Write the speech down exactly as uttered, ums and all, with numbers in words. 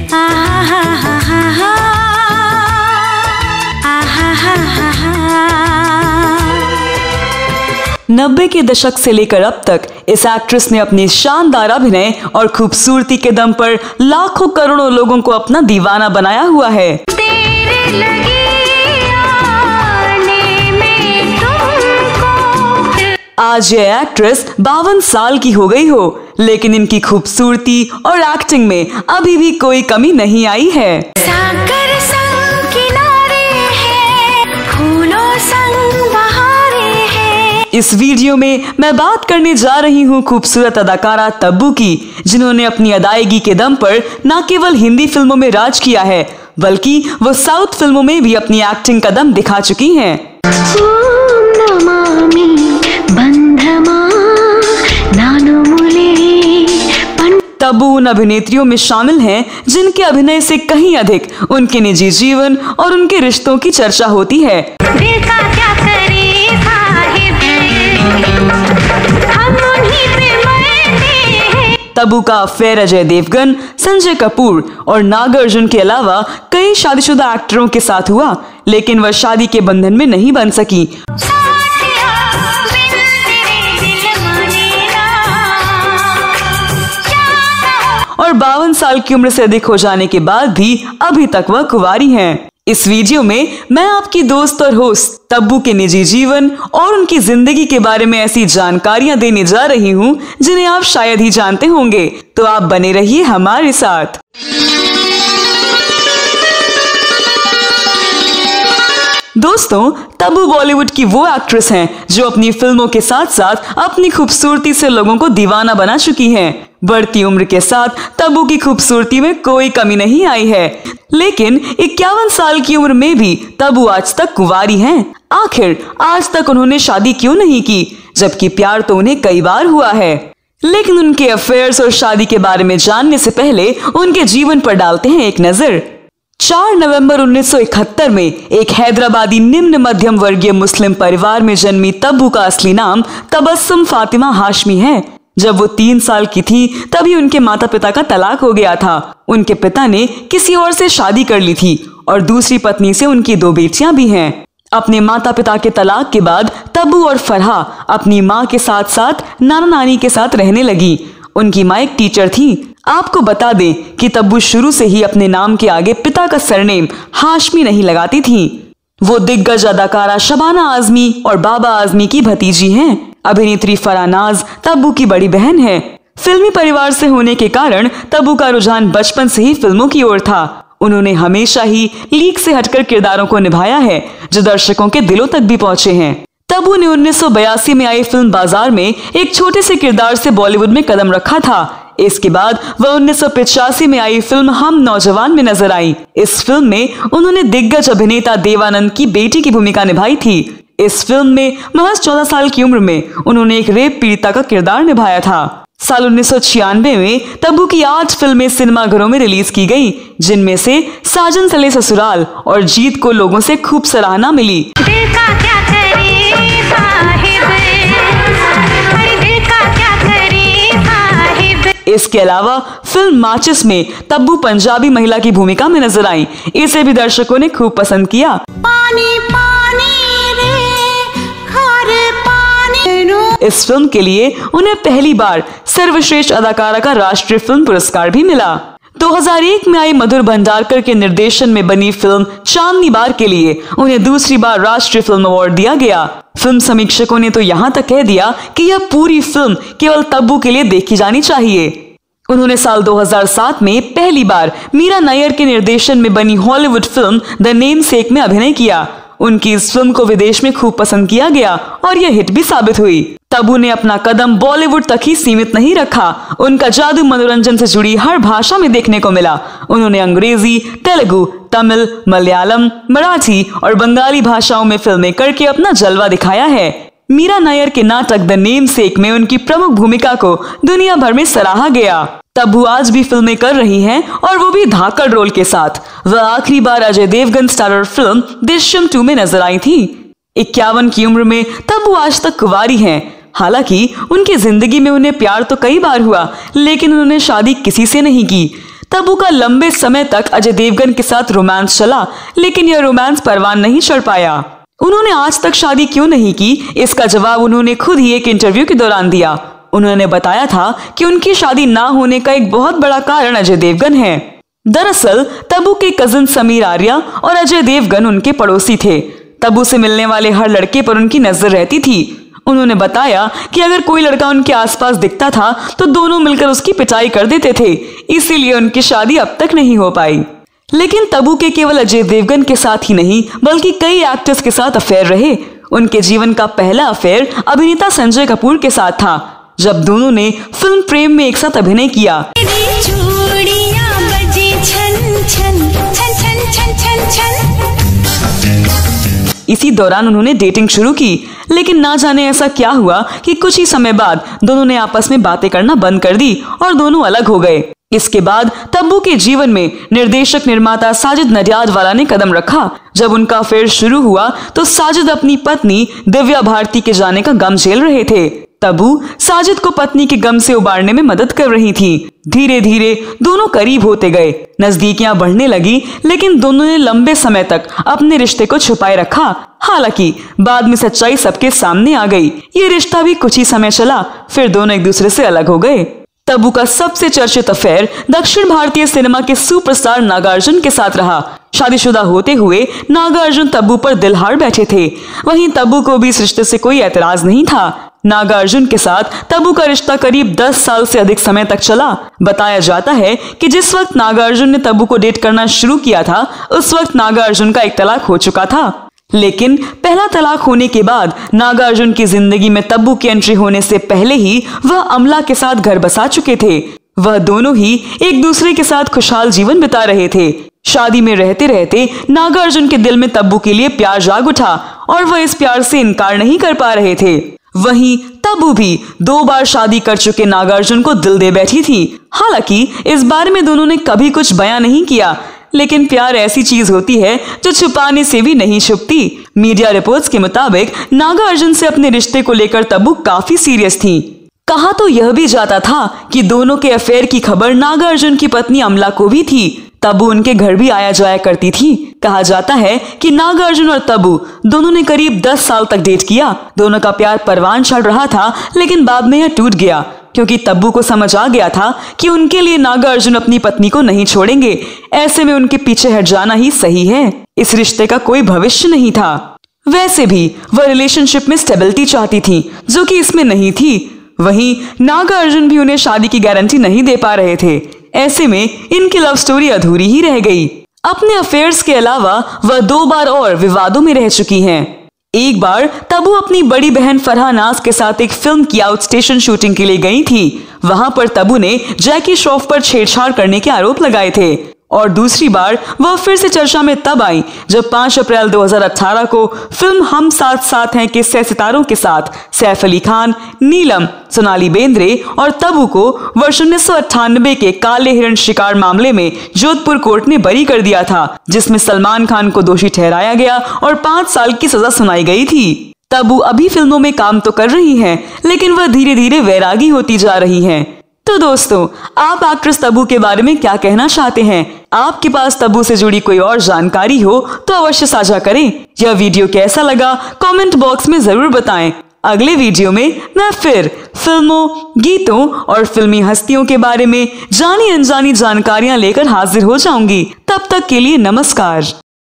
नब्बे के दशक से लेकर अब तक इस एक्ट्रेस ने अपनी शानदार अभिनय और खूबसूरती के दम पर लाखों करोड़ों लोगों को अपना दीवाना बनाया हुआ है। तेरे लगे आने में तुमको। आज ये एक्ट्रेस बावन साल की हो गई हो, लेकिन इनकी खूबसूरती और एक्टिंग में अभी भी कोई कमी नहीं आई है। सागर संग किनारे हैं, फूलों संग बहारे हैं। इस वीडियो में मैं बात करने जा रही हूँ खूबसूरत अदाकारा तब्बू की, जिन्होंने अपनी अदायगी के दम पर न केवल हिंदी फिल्मों में राज किया है, बल्कि वो साउथ फिल्मों में भी अपनी एक्टिंग का दम दिखा चुकी हैं। तब्बू उन अभिनेत्रियों में शामिल हैं जिनके अभिनय से कहीं अधिक उनके निजी जीवन और उनके रिश्तों की चर्चा होती है। दिल का क्या करे साहिब, हम उन्हीं पे मरते हैं। तब्बू का अफेयर अजय देवगन, संजय कपूर और नागार्जुन के अलावा कई शादीशुदा एक्टरों के साथ हुआ, लेकिन वह शादी के बंधन में नहीं बन सकी। और बावन साल की उम्र से अधिक हो जाने के बाद भी अभी तक वह कुंवारी हैं। इस वीडियो में मैं आपकी दोस्त और होस्ट तब्बू के निजी जीवन और उनकी जिंदगी के बारे में ऐसी जानकारियां देने जा रही हूं जिन्हें आप शायद ही जानते होंगे, तो आप बने रहिए हमारे साथ। दोस्तों, तब्बू बॉलीवुड की वो एक्ट्रेस हैं जो अपनी फिल्मों के साथ साथ अपनी खूबसूरती से लोगों को दीवाना बना चुकी हैं। बढ़ती उम्र के साथ तब्बू की खूबसूरती में कोई कमी नहीं आई है, लेकिन इक्यावन साल की उम्र में भी तब्बू आज तक कुंवारी हैं। आखिर आज तक उन्होंने शादी क्यों नहीं की, जबकि प्यार तो उन्हें कई बार हुआ है। लेकिन उनके अफेयर्स और शादी के बारे में जानने से पहले उनके जीवन पर डालते हैं एक नजर। चार नवंबर उन्नीस सौ इकहत्तर में एक हैदराबादी निम्न मध्यम वर्गीय मुस्लिम परिवार में जन्मी तब्बू का असली नाम तबस्सुम फातिमा हाशमी है। जब वो तीन साल की थी तभी उनके माता पिता का तलाक हो गया था। उनके पिता ने किसी और से शादी कर ली थी और दूसरी पत्नी से उनकी दो बेटियां भी हैं। अपने माता पिता के तलाक के बाद तब्बू और फरहा अपनी माँ के साथ साथ नाना नानी के साथ रहने लगी। उनकी माँ एक टीचर थी। आपको बता दें कि तब्बू शुरू से ही अपने नाम के आगे पिता का सरनेम हाशमी नहीं लगाती थी। वो दिग्गज अदाकारा शबाना आजमी और बाबा आजमी की भतीजी हैं। अभिनेत्री फराह नाज तब्बू की बड़ी बहन है। फिल्मी परिवार से होने के कारण तब्बू का रुझान बचपन से ही फिल्मों की ओर था। उन्होंने हमेशा ही लीक से हटकर किरदारों को निभाया है जो दर्शकों के दिलों तक भी पहुंचे हैं। तब्बू ने उन्नीस सौ बयासी में आई फिल्म बाजार में एक छोटे से किरदार से बॉलीवुड में कदम रखा था। इसके बाद वह उन्नीस सौ पिचासी में आई फिल्म हम नौजवान में नजर आई। इस फिल्म में उन्होंने दिग्गज अभिनेता देवानंद की बेटी की भूमिका निभाई थी। इस फिल्म में महज चौदह साल की उम्र में उन्होंने एक रेप पीड़िता का किरदार निभाया था। साल उन्नीस सौ छियानवे में तब्बू की आठ फिल्में सिनेमाघरों में रिलीज की गई, जिनमें से साजन चले ससुराल और जीत को लोगों से खूब सराहना मिली। दिल का क्या करे साहिब, दिल का क्या करे साहिब। इसके अलावा फिल्म माचिस में तब्बू पंजाबी महिला की भूमिका में नजर आई। इसे भी दर्शकों ने खूब पसंद किया। पानी पानी इस फिल्म के लिए उन्हें पहली बार सर्वश्रेष्ठ अदाकारा का राष्ट्रीय फिल्म पुरस्कार भी मिला। दो हज़ार एक में आई मधुर भंडारकर के निर्देशन में बनी फिल्म चांदनी बार के लिए उन्हें दूसरी बार राष्ट्रीय फिल्म अवार्ड दिया गया। फिल्म समीक्षकों ने तो यहाँ तक कह दिया कि यह पूरी फिल्म केवल तब्बू के लिए देखी जानी चाहिए। उन्होंने साल दो हज़ार सात में पहली बार मीरा नायर के निर्देशन में बनी हॉलीवुड फिल्म द नेमसेक में अभिनय किया। उनकी इस फिल्म को विदेश में खूब पसंद किया गया और यह हिट भी साबित हुई। तब्बू ने अपना कदम बॉलीवुड तक ही सीमित नहीं रखा। उनका जादू मनोरंजन से जुड़ी हर भाषा में देखने को मिला। उन्होंने अंग्रेजी, तेलुगु, तमिल, मलयालम, मराठी और बंगाली भाषाओं में फिल्में करके अपना जलवा दिखाया है। मीरा नायर के नाटक द नेमसेक में उनकी प्रमुख भूमिका को दुनिया भर में सराहा गया। तब्बू आज भी फिल्में कर रही हैं और वो भी धाकड़ रोल के साथ। वह आखिरी बार Ajay Devgan starrer film Drishyam two में नजर आई थी। इक्यावन की उम्र में तब्बू आज तक कुंवारी हैं। हालांकि उनकी जिंदगी में उन्हें प्यार तो कई बार हुआ, लेकिन उन्होंने शादी किसी से नहीं की। तब्बू का लंबे समय तक अजय देवगन के साथ रोमांस चला, लेकिन यह रोमांस परवान नहीं चढ़ पाया। उन्होंने आज तक शादी क्यों नहीं की, इसका जवाब उन्होंने खुद ही एक इंटरव्यू के दौरान दिया। उन्होंने बताया था कि उनकी शादी ना होने का एक बहुत बड़ा कारण अजय देवगन है। दरअसल तब्बू के कजिन समीर आर्या और अजय देवगन उनके पड़ोसी थे। तब्बू से मिलने वाले हर लड़के पर उनकी नजर रहती थी। उन्होंने बताया कि अगर कोई लड़का उनके आसपास दिखता था तो दोनों मिलकर उसकी पिटाई कर देते थे, इसीलिए उनकी शादी अब तक नहीं हो पाई। लेकिन तब्बू के केवल अजय देवगन के साथ ही नहीं बल्कि कई एक्टर्स के साथ अफेयर रहे। उनके जीवन का पहला अफेयर अभिनेता संजय कपूर के साथ था, जब दोनों ने फिल्म प्रेम में एक साथ अभिनय किया। इसी दौरान उन्होंने डेटिंग शुरू की, लेकिन ना जाने ऐसा क्या हुआ कि कुछ ही समय बाद दोनों ने आपस में बातें करना बंद कर दी और दोनों अलग हो गए। इसके बाद तब्बू के जीवन में निर्देशक निर्माता साजिद नडियाडवाला ने कदम रखा। जब उनका अफेयर शुरू हुआ तो साजिद अपनी पत्नी दिव्या भारती के जाने का गम झेल रहे थे। तब्बू साजिद को पत्नी के गम से उबारने में मदद कर रही थी। धीरे धीरे दोनों करीब होते गए, नजदीकियां बढ़ने लगी, लेकिन दोनों ने लंबे समय तक अपने रिश्ते को छुपाए रखा। हालांकि बाद में सच्चाई सबके सामने आ गई। ये रिश्ता भी कुछ ही समय चला, फिर दोनों एक दूसरे से अलग हो गए। तब्बू का सबसे चर्चित अफेयर दक्षिण भारतीय सिनेमा के सुपरस्टार नागार्जुन के साथ रहा। शादीशुदा होते हुए नागार्जुन तब्बू पर दिल हार बैठे थे। वहीं तब्बू को भी इस रिश्ते से कोई ऐतराज नहीं था। नागार्जुन के साथ तब्बू का रिश्ता करीब दस साल से अधिक समय तक चला। बताया जाता है कि जिस वक्त नागार्जुन ने तब्बू को डेट करना शुरू किया था, उस वक्त नागार्जुन का एक तलाक हो चुका था। लेकिन पहला तलाक होने के बाद नागार्जुन की जिंदगी में तब्बू की एंट्री होने से पहले ही वह अमला के साथ घर बसा चुके थे। वह दोनों ही एक दूसरे के साथ खुशहाल जीवन बिता रहे थे। शादी में रहते रहते नागार्जुन के दिल में तब्बू के लिए प्यार जाग उठा और वह इस प्यार से इनकार नहीं कर पा रहे थे। वहीं तब्बू भी दो बार शादी कर चुके नागार्जुन को दिल दे बैठी थी। हालांकि इस बारे में दोनों ने कभी कुछ बयां नहीं किया, लेकिन प्यार ऐसी चीज होती है जो छुपाने से भी नहीं छुपती। मीडिया रिपोर्ट्स के मुताबिक नागार्जुन से अपने रिश्ते को लेकर तब्बू काफी सीरियस थी। कहा तो यह भी जाता था कि दोनों के अफेयर की खबर नागार्जुन की पत्नी अमला को भी थी। तब्बू उनके घर भी आया जाया करती थी। कहा जाता है कि नागार्जुन और तब्बू दोनों ने करीब दस साल तक डेट किया। दोनों का प्यार परवान चढ़ रहा था, लेकिन बाद में यह टूट गया क्योंकि तब्बू को समझ आ गया था कि उनके लिए नागार्जुन अपनी पत्नी को नहीं छोड़ेंगे। ऐसे में उनके पीछे हट जाना ही सही है। इस रिश्ते का कोई भविष्य नहीं था। वैसे भी वह रिलेशनशिप में स्टेबिलिटी चाहती थी, जो कि इसमें नहीं थी। वहीं नागार्जुन भी उन्हें शादी की गारंटी नहीं दे पा रहे थे। ऐसे में इनकी लव स्टोरी अधूरी ही रह गई। अपने अफेयर्स के अलावा वह दो बार और विवादों में रह चुकी हैं। एक बार तब्बू अपनी बड़ी बहन फरहा नाज के साथ एक फिल्म की आउट स्टेशन शूटिंग के लिए गई थी। वहां पर तब्बू ने जैकी श्रॉफ पर छेड़छाड़ करने के आरोप लगाए थे। और दूसरी बार वह फिर से चर्चा में तब आई जब पाँच अप्रैल दो हज़ार अठारह को फिल्म हम साथ साथ हैं के सह सितारों के साथ सैफ अली खान, नीलम, सोनाली बेंद्रे और तब्बू को वर्ष उन्नीस सौ अट्ठानबे के काले हिरण शिकार मामले में जोधपुर कोर्ट ने बरी कर दिया था, जिसमें सलमान खान को दोषी ठहराया गया और पाँच साल की सजा सुनाई गई थी। तब्बू अभी फिल्मों में काम तो कर रही हैं, लेकिन वह धीरे धीरे वैरागी होती जा रही हैं। तो दोस्तों, आप एक्ट्रेस तब्बू के बारे में क्या कहना चाहते हैं? आपके पास तब्बू से जुड़ी कोई और जानकारी हो तो अवश्य साझा करें। यह वीडियो कैसा लगा कमेंट बॉक्स में जरूर बताएं। अगले वीडियो में मैं फिर फिल्मों, गीतों और फिल्मी हस्तियों के बारे में जानी अनजानी जानकारियां लेकर हाजिर हो जाऊंगी। तब तक के लिए नमस्कार।